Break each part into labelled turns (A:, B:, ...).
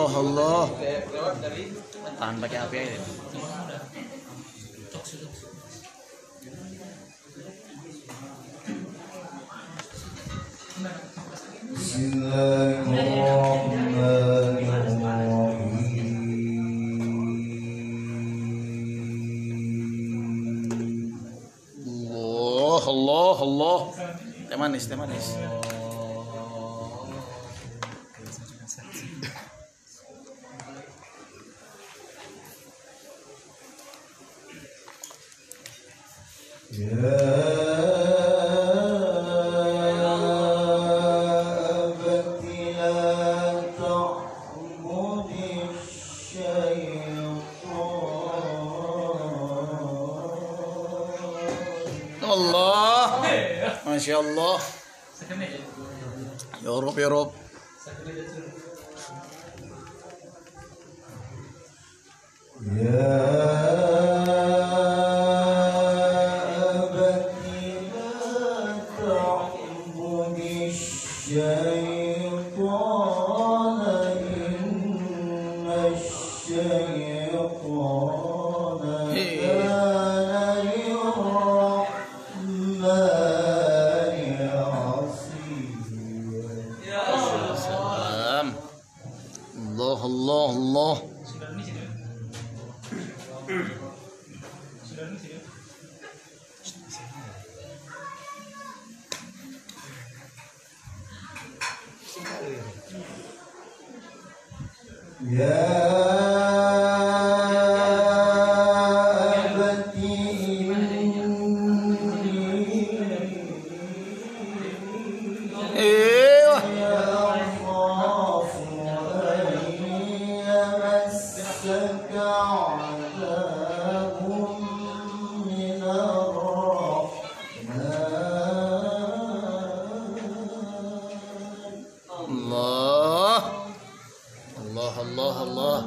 A: Allah. Tahan pakai api aja. Allah. Teh manis. Allah, Masya Allah. Ya Rob. Allah. Allah.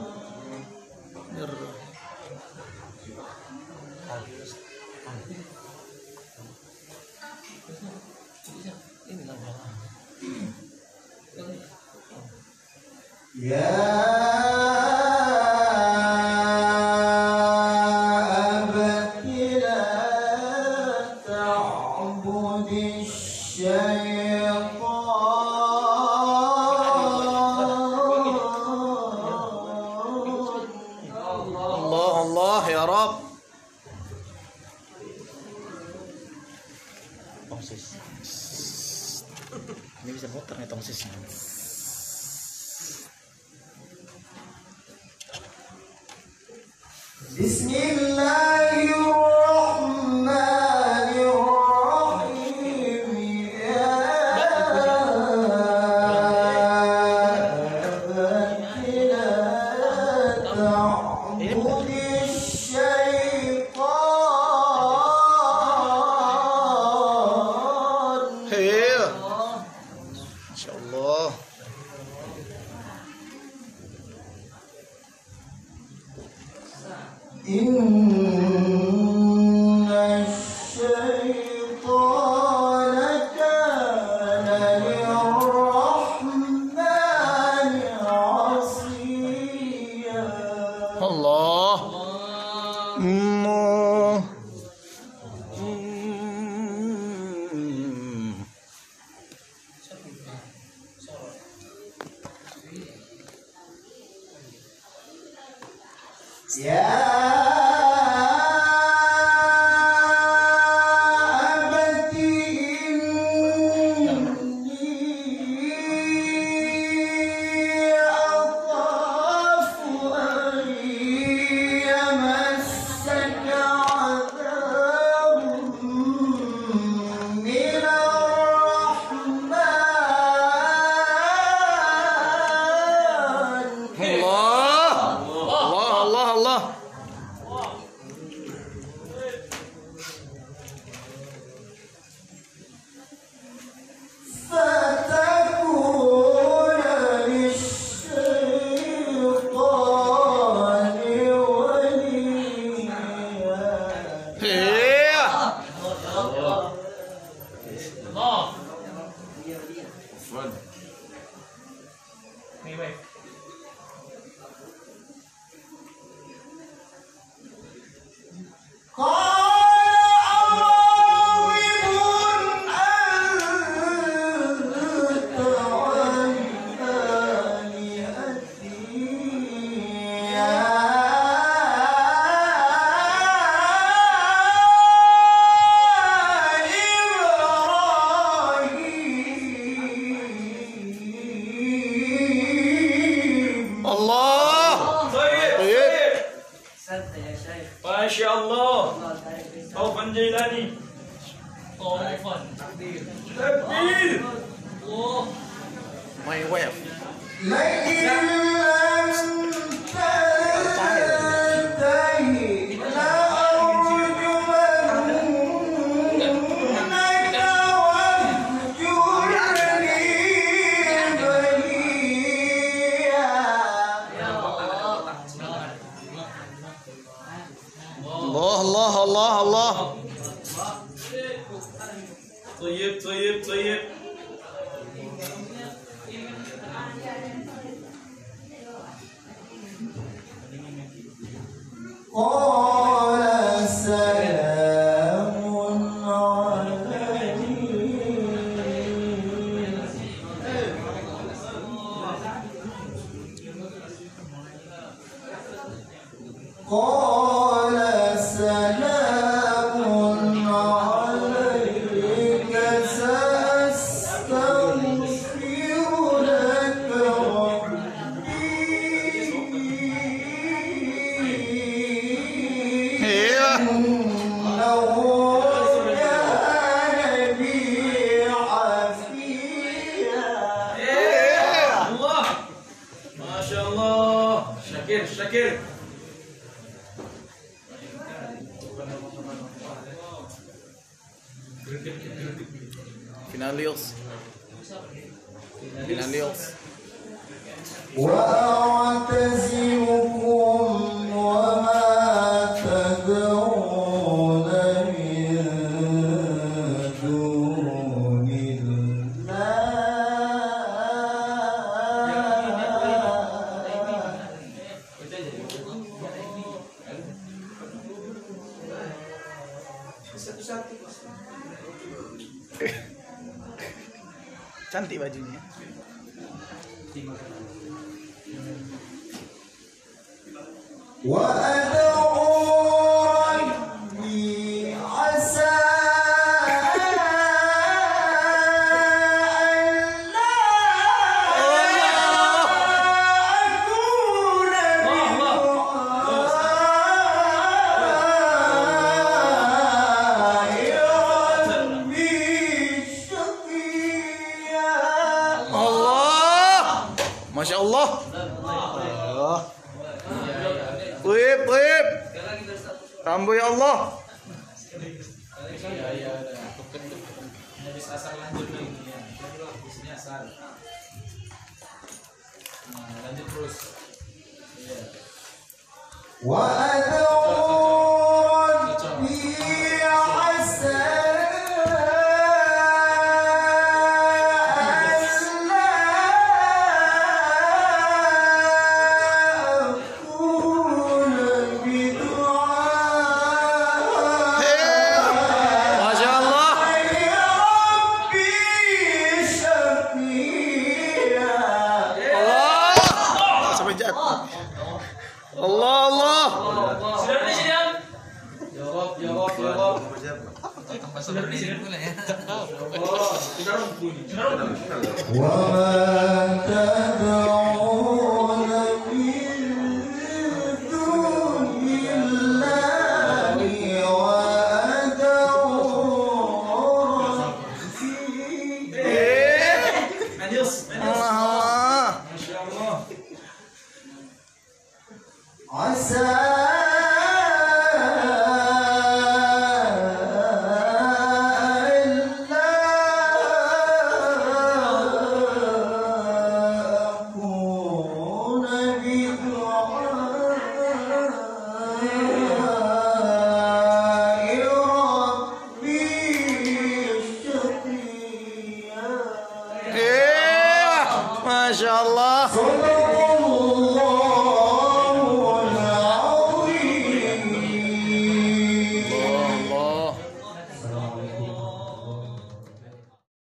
A: Allah ya Rob. Tongsis. Ini bisa muter nih tongsisnya. Masya Allah. Inna syaitana kana lirrahmani asiya. Allah.
B: Masya Allah. Taufan Jailani.
C: Taufan.
B: Takbir.
C: Oh.
A: My wife. Allah, Allah, Allah.
B: Tayyib, tayyib, tayyib.
D: قال سلام عليكم قال سلام عليك سأستغفر لك
A: Iya.
D: إنه كان بي حفيا
B: Allah. Masya Allah. Syakir, Syakir.
A: Finalios. Finalios.
D: وأعتزلكم وما تدعون من دون
A: Cantik bajunya.
D: وأدعو ربي عسى ألا أكون بدعاء ربي شقيا
A: Allah. Masya Allah. Tuib, tuib. Rambu ya Allah.
B: Habis asar lanjut lagi ya. Habisnya asar. Nah, lanjut terus. Iya.
D: وأدعو ربي عسى ألا أكون بدعاء
A: Masya Allah.
D: ربي شقيا
A: Allah. Sampai jatuh. Allah, Allah.
B: Sudah di sini, Am? Jawab, jawab, jawab.
C: Sudah di sini pula ya.
B: Oh, kita rumpun. Kita rumpun.
D: وما تدعون من دون الله وأدعو ربي
B: Adios, adios.
A: Allah.
B: Masya Allah.
D: عسى ألا أكون بدعاء ربي شقيا
A: Iya. Masya Allah.
D: صدق